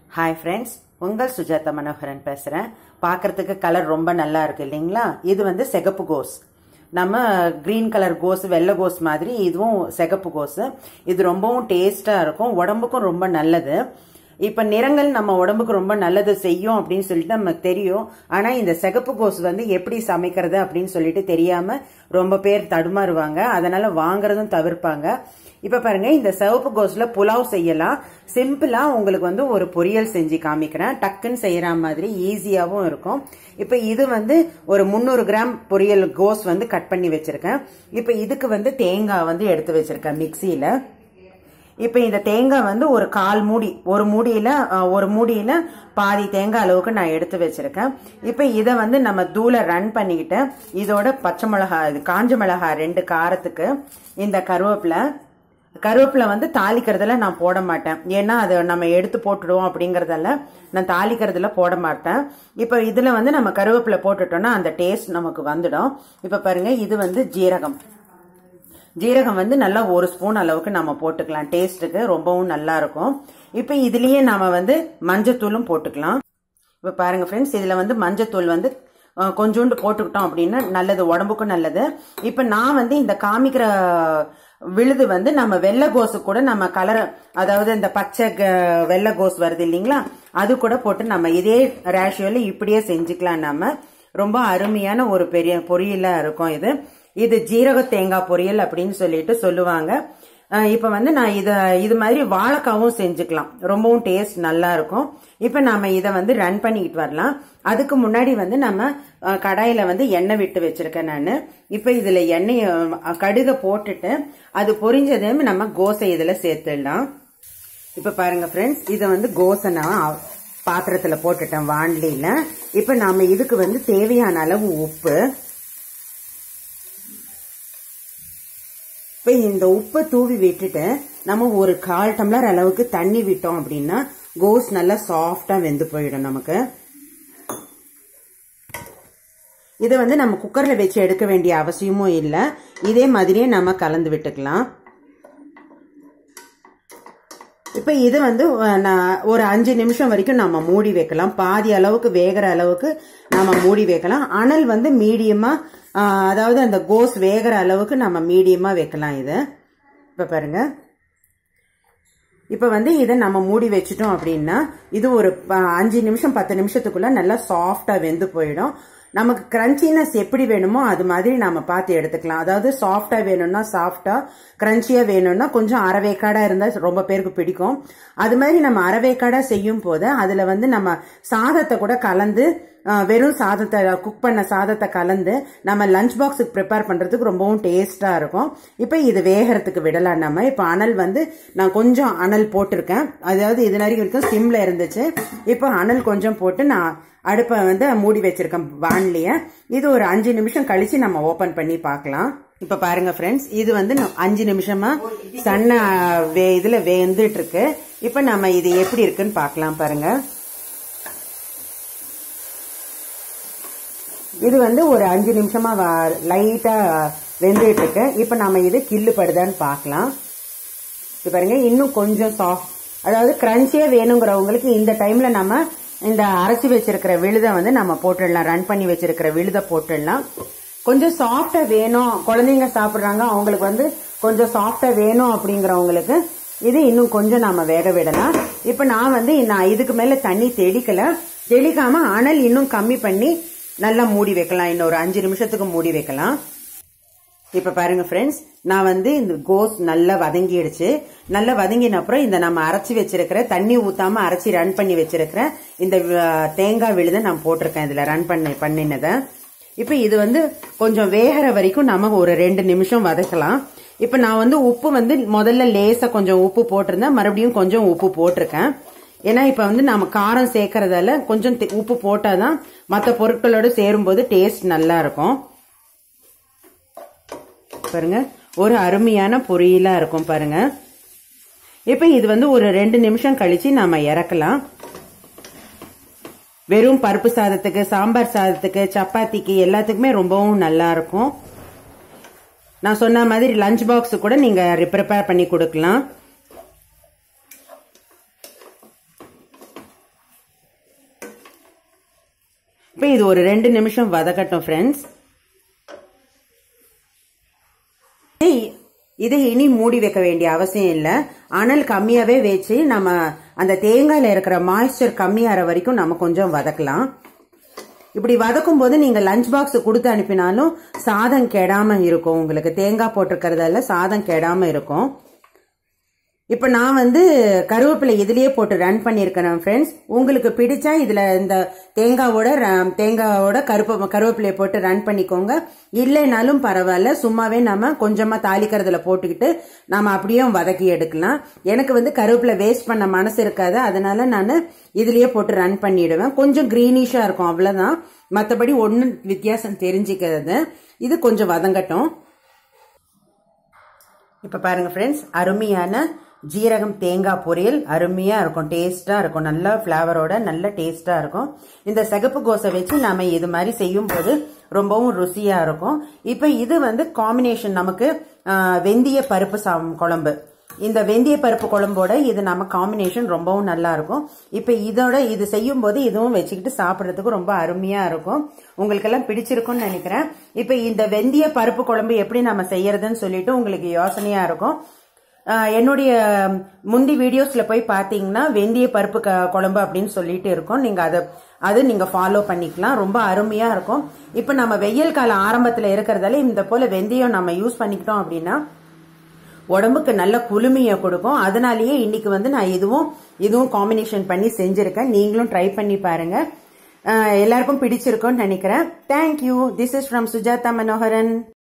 Hi friends, உங்கள் சுஜாதா மனோகரன் பேசுறேன். பார்க்கிறதுக்கு கலர் ரொம்ப நல்லா இருக்கு இல்லீங்களா? இது வந்து சிகப்பு கோஸ். நம்ம கிரீன் கலர் கோஸ், வெள்ளை கோஸ் மாதிரி இதுவும் சிகப்பு கோஸ். இது ரொம்பவும் டேஸ்டா இருக்கும், உடம்புக்கும் ரொம்ப நல்லது. இப்ப நிறங்கள் நம்ம உடம்புக்கு ரொம்ப நல்லது செய்யும் அப்படின்னு சொல்லிட்டு நமக்கு தெரியும். ஆனா இந்த சிகப்பு கோஸ் வந்து எப்படி சமைக்கிறது அப்படின்னு சொல்லிட்டு தெரியாம ரொம்ப பேர் தடுமாறுவாங்க. அதனால வாங்குறதும் தவிர்ப்பாங்க. இப்ப பாருங்க, இந்த சிவப்பு கோஸ்ல புலாவ் செய்யலாம். சிம்பிளா உங்களுக்கு வந்து ஒரு பொரியல் செஞ்சு காமிக்கிறேன். டக்குன்னு செய்யற மாதிரி ஈஸியாவும் இருக்கும். இப்ப இது வந்து ஒரு 300 கிராம் பொரியல் கோஸ் வந்து கட் பண்ணி வச்சிருக்கேன். இப்ப இதுக்கு வந்து தேங்காய் வந்து எடுத்து வச்சிருக்கேன் மிக்சியில. இப்ப இந்த தேங்காய் வந்து ஒரு கால் மூடி, ஒரு மூடியில பாதி தேங்காய் அளவுக்கு நான் எடுத்து வச்சிருக்கேன். இப்ப இத வந்து நம்ம தூளை ரன் பண்ணிக்கிட்டு இதோட பச்சை மிளகாய், காஞ்ச மிளகாய் 2 காரத்துக்கு, இந்த கருவேப்பிலை வந்து தாளிக்கிறதுல நான் போட மாட்டேன். ஏன்னா அது நம்ம எடுத்து போட்டுடுவோம் அப்படிங்கறதால நான் தாளிக்கிறதுல போட மாட்டேன். இப்ப இதுல வந்து நம்ம கருவேப்பிலை போட்டுட்டோம்னா அந்த டேஸ்ட் நமக்கு வந்துடும். இப்ப பாருங்க, இது வந்து ஜீரகம் வந்து நல்லா 1 ஸ்பூன் அளவுக்கு நம்ம போட்டுக்கலாம். டேஸ்ட்டுக்கு ரொம்பவும் நல்லா இருக்கும். இப்ப இதுலயே நாம வந்து மஞ்சத்தூளும் போட்டுக்கலாம். இப்ப பாருங்க ஃப்ரெண்ட்ஸ், இதுல வந்து மஞ்சத்தூள் வந்து கொஞ்சோண்டு போட்டுக்கிட்டோம் அப்படின்னா நல்லது, உடம்புக்கும் நல்லது. இப்ப நான் வந்து இந்த காமிக்கிற விழுது வந்து நம்ம வெள்ளை கோசு கூட நம்ம கலர், அதாவது இந்த பச்சை வெள்ளை கோஸ் வருது இல்லீங்களா, அது கூட போட்டு நம்ம இதே ரேஷியோல இப்படியே செஞ்சுக்கலாம். நம்ம ரொம்ப அருமையான ஒரு பெரிய பொரியலா இருக்கும். இது ஜீரக தேங்காய் பொரியல் அப்படின்னு சொல்லிட்டு சொல்லுவாங்க. இப்ப வந்து நான் இது மாதிரி வாழைக்காவும் செஞ்சுக்கலாம், ரொம்பவும் டேஸ்ட் நல்லா இருக்கும். இப்ப நாம இத வந்து ரன் பண்ணிக்கிட்டு வரலாம். அதுக்கு முன்னாடி வந்து நம்ம கடாயில வந்து எண்ணெய் விட்டு வச்சிருக்கேன் நானு. இப்ப இதுல கடுக போட்டுட்டு அது பொரிஞ்சதும் நம்ம கோஸை இதுல சேர்த்துடலாம். இப்ப பாருங்க ஃப்ரெண்ட்ஸ், இத வந்து கோஸை நான் பாத்திரத்துல போட்டுட்டேன், வாண்டில. இப்ப நாம இதுக்கு வந்து தேவையான அளவு உப்பு, இப்ப இந்த உப்பை தூவி விட்டுட்டு நம்ம ஒரு 1/4 டம்ளர் அளவுக்கு தண்ணி விட்டோம் அப்படின்னா கோஸ் நல்லா சாஃப்டா வெந்து போயிடும் நமக்கு. இதை வந்து நம்ம குக்கர்ல வச்சு எடுக்க வேண்டிய அவசியமும் இல்லை. இதே மாதிரியே நம்ம கலந்து விட்டுக்கலாம். இப்ப இது வந்து ஒரு 5 நிமிஷம் வரைக்கும் நம்ம மூடி வைக்கலாம். பாதி அளவுக்கு வேகிற அளவுக்கு நம்ம மூடி வைக்கலாம். அனல் வந்து மீடியமா, அதாவது அந்த கோஸ் வேகிற அளவுக்கு நம்ம மீடியமா வைக்கலாம். இப்ப பாருங்க, இப்ப வந்து இதை நம்ம மூடி வச்சுட்டோம் அப்படின்னா இது ஒரு 5 நிமிஷம் 10 நிமிஷத்துக்குள்ள நல்லா சாஃப்டா வெந்து போயிடும். நமக்கு கிரன்ச்சினஸ் எப்படி வேணுமோ அது மாதிரி நம்ம பார்த்து எடுத்துக்கலாம். அதாவது சாஃப்டா வேணும்னா சாஃப்டா, கிரன்ச்சியா வேணும்னா கொஞ்சம் அரவேக்காடா இருந்தா ரொம்ப பேருக்கு பிடிக்கும். அது மாதிரி நம்ம அரவேக்காடா செய்யும் போது அதுல வந்து நம்ம சாதத்தை கூட கலந்து, வெறும் சாதத்தை, குக் பண்ண சாதத்தை கலந்து நம்ம லஞ்ச் பாக்ஸுக்கு ப்ரிப்பேர் பண்றதுக்கு ரொம்பவும் டேஸ்டா இருக்கும். இப்ப இது வேகறதுக்கு விடலாம் நம்ம. இப்ப அனல் வந்து நான் கொஞ்சம் அனல் போட்டிருக்கேன், அதாவது இது வரைக்கும் சிம்ல இருந்துச்சு. இப்ப அனல் கொஞ்சம் போட்டு நான் அடுப்பை வந்து மூடி வச்சிருக்கேன் வான்லிய. இது ஒரு 5 நிமிஷம் கழிச்சு நம்ம ஓபன் பண்ணி பார்க்கலாம். இப்ப பாருங்க ஃப்ரெண்ட்ஸ், இது வந்து 5 நிமிஷமா சன்ன இதுல வெந்துட்டு இருக்கு. இப்ப நம்ம இது எப்படி இருக்குன்னு பார்க்கலாம். பாருங்க, இது வந்து ஒரு 5 நிமிஷமா லைட்டா வெந்துட்டு இருக்கு. இப்ப நம்ம இது கிள்ளுப்படுதான்னு பார்க்கலாம். இது பாருங்க, இன்னும் கொஞ்சம் சாஃப்ட், அதாவது கிரன்ச்சியா வேணுங்கிறவங்களுக்கு இந்த டைம்ல நம்ம இந்த அரைச்சி வச்சிருக்கிற விழுதை வந்து நம்ம போட்டுடலாம். ரன் பண்ணி வச்சிருக்கிற விழுதை போட்டுடலாம். கொஞ்சம் சாஃப்டா வேணும், குழந்தைங்க சாப்பிடுறாங்க, அவங்களுக்கு வந்து கொஞ்சம் சாஃப்டா வேணும் அப்படிங்கிறவங்களுக்கு இது இன்னும் கொஞ்சம் நாம வேக விடலாம். இப்ப நான் இதுக்கு மேல தண்ணி தெளிக்காம அனல் இன்னும் கம்மி பண்ணி நல்லா மூடி வைக்கலாம். இன்னொரு 5 நிமிஷத்துக்கு மூடி வைக்கலாம். இப்ப பாருங்க ஃப்ரெண்ட்ஸ், நான் வந்து இந்த கோஸ் நல்லா வதங்கிடுச்சு. நல்லா வதங்கின அப்புறம் இந்த நம்ம அரைச்சி வச்சிருக்கிற, தண்ணி ஊத்தாம அரைச்சி ரன் பண்ணி வச்சிருக்கிற இந்த தேங்காய் விழுதை நான் போட்டிருக்கேன் இதுல ரன் பண்ணினத. இப்ப இது வந்து கொஞ்சம் வேகிற வரைக்கும் நம்ம ஒரு 2 நிமிஷம் வதக்கலாம். இப்ப நான் வந்து உப்பு வந்து முதல்ல லேசா கொஞ்சம் உப்பு போட்டிருந்தேன், மறுபடியும் கொஞ்சம் உப்பு போட்டிருக்கேன். ஏன்னா இப்ப வந்து நம்ம காரம் சேர்க்கறதால கொஞ்சம் உப்பு போட்டாதான் மற்ற பொருட்களோட சேரும்போது டேஸ்ட் நல்லா இருக்கும். பாருங்க, ஒரு அருமையான பொரியலா இருக்கும் பாருங்க. இப்ப இது வந்து ஒரு 2 நிமிஷம் கழிச்சு நாம இறக்கலாம். வெறும் பருப்பு சாதத்துக்கு, சாம்பார் சாதத்துக்கு, சப்பாத்திக்கு எல்லாத்துக்குமே ரொம்பவும் நல்லா இருக்கும். நான் சொன்ன மாதிரி லஞ்ச் பாக்ஸ் கூட நீங்க ப்ரிப்பேர் பண்ணி கொடுக்கலாம். இப்போ இது ஒரு 2 நிமிஷம் வதக்கட்டும் ஃப்ரெண்ட்ஸ். இதை இனி மூடி வைக்க வேண்டிய அவசியம் இல்லை. அனல் கம்மியாவே வச்சு நம்ம அந்த தேங்காயில இருக்கிற மாய்ஸ்சர் கம்மியாகிற வரைக்கும் நம்ம கொஞ்சம் வதக்கலாம். இப்படி வதக்கும் போது நீங்க லஞ்ச் பாக்ஸ் கொடுத்து அனுப்பினாலும் சாதம் கெடாம இருக்கும். உங்களுக்கு தேங்காய் போட்டிருக்கிறதால சாதம் கெடாம இருக்கும். இப்ப நான் வந்து கருவேப்பிலை இதுலயே போட்டு ரன் பண்ணிருக்கேன் ஃப்ரெண்ட்ஸ். உங்களுக்கு பிடிச்சா இதுல இந்த தேங்காவோட கருவேப்பிலையை போட்டு ரன் பண்ணிக்கோங்க. இல்லைனாலும் பரவாயில்ல, சும்மாவே நம்ம கொஞ்சமா தாளிக்கிறதுல போட்டுக்கிட்டு நாம அப்படியே வதக்கி எடுக்கலாம். எனக்கு வந்து கருவேப்பிலை வேஸ்ட் பண்ண மனசு இருக்காது, அதனால நான் இதுலயே போட்டு ரன் பண்ணிடுவேன். கொஞ்சம் கிரீனிஷா இருக்கும், அவ்வளவுதான். மற்றபடி ஒன்னும் வித்தியாசம் தெரிஞ்சுக்கிறது. இது கொஞ்சம் வதங்கட்டும். இப்ப பாருங்க ஃப்ரெண்ட்ஸ், அருமையான ஜீரகம் தேங்காய் பொரியல் அருமையா இருக்கும், டேஸ்டா இருக்கும், நல்ல பிளேவரோட நல்ல டேஸ்டா இருக்கும். இந்த சிகப்பு கோஸை வச்சு நாம இது மாதிரி செய்யும் போது ரொம்பவும் ருசியா இருக்கும். இப்ப இது வந்து காம்பினேஷன் நமக்கு வெந்தய பருப்பு குழம்பு. இந்த வெந்தய பருப்பு குழம்போட இது நம்ம காம்பினேஷன் ரொம்பவும் நல்லா இருக்கும். இப்ப இது செய்யும் போது இதுவும் வச்சுக்கிட்டு சாப்பிடறதுக்கு ரொம்ப அருமையா இருக்கும். உங்களுக்கு எல்லாம் பிடிச்சிருக்கும்னு நினைக்கிறேன். இப்ப இந்த வெந்தய பருப்பு குழம்பு எப்படி நம்ம செய்யறதுன்னு சொல்லிட்டு உங்களுக்கு யோசனையா இருக்கும். என்னுடைய முந்தி வீடியோஸ்ல போய் பாத்தீங்கன்னா வெந்தய பருப்பு குழம்பு அப்படின்னு சொல்லிட்டு இருக்கும். நீங்க அது நீங்க ஃபாலோ பண்ணிக்கலாம், ரொம்ப அருமையா இருக்கும். இப்ப நம்ம வெயில் கால ஆரம்பத்துல இருக்கிறதால இந்த போல வெந்தயம் நம்ம யூஸ் பண்ணிக்கிட்டோம் அப்படின்னா உடம்புக்கு நல்ல குளுமையை கொடுக்கும். அதனாலேயே இன்னைக்கு வந்து நான் இதுவும் காம்பினேஷன் பண்ணி செஞ்சிருக்கேன். நீங்களும் ட்ரை பண்ணி பாருங்க. எல்லாருக்கும் பிடிச்சிருக்கும்னு நினைக்கிறேன். Thank you. This is from Sujatha Manoharan.